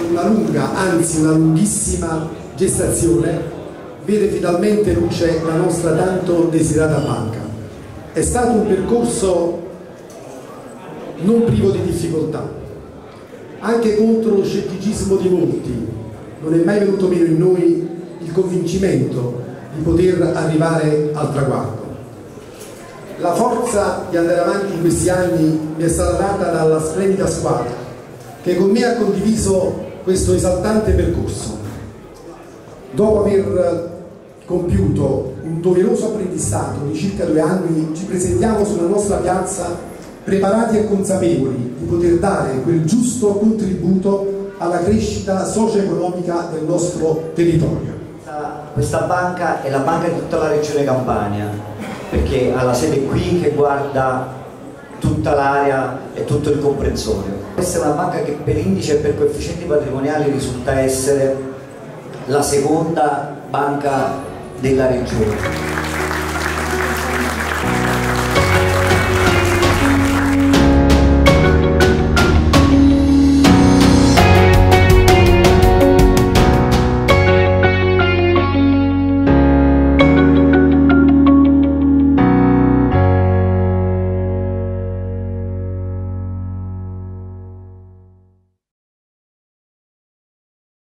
una lunga, anzi una lunghissima gestazione, vede finalmente luce la nostra tanto desiderata banca. È stato un percorso non privo di difficoltà, anche contro lo scetticismo di molti. Non è mai venuto meno in noi il convincimento di poter arrivare al traguardo. La forza di andare avanti in questi anni mi è stata data dalla splendida squadra che con me ha condiviso questo esaltante percorso. Dopo aver compiuto un doveroso apprendistato di circa 2 anni, ci presentiamo sulla nostra piazza preparati e consapevoli di poter dare quel giusto contributo alla crescita socio-economica del nostro territorio. Questa banca è la banca di tutta la regione Campania, perché ha la sede qui che guarda tutta l'area e tutto il comprensorio. Questa è una banca che per indice e per coefficienti patrimoniali risulta essere la seconda banca della regione.